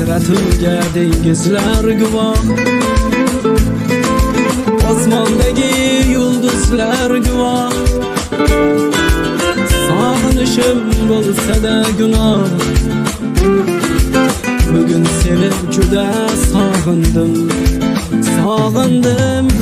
hasratimga dengizlar guvoh, osmondagi yulduzlar guvoh. Sog'inishim bo'lsa-da gunoh, bugun seni juda sog'indim, sog'indim